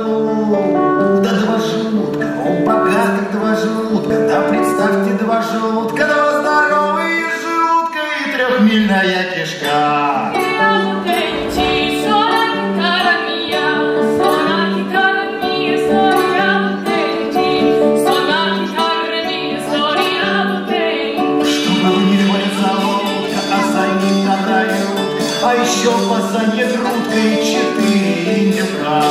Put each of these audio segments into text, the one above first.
желудка, да два желудка, у богатых два желудка, да представьте два желудка, два здоровые желудка и трехмильная кишка. А еще позади грудка и 4 индюка.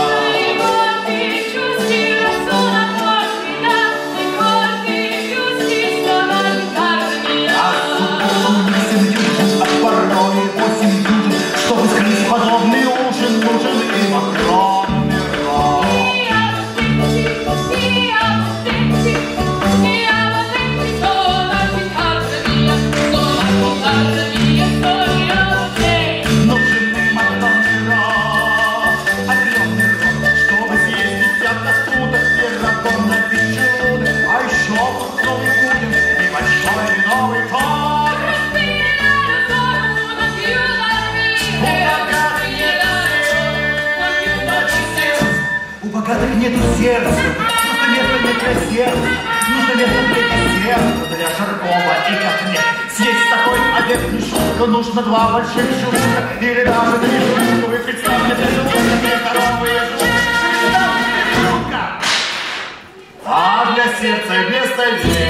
А супер 8 дюжин, а порой 8 дюжин, чтобы скрыть подобный ужин, нужен им огромный рот. У богатых нету сердца, нужно место не для сердца, нужно место для десерта, для жаркого и котлет. Съесть такой обед не шутка, нужно 2 больших желудка, или даже 3 желудка. Вы представьте, 3 желудка, 2 здоровые желудка. А для сердца вместо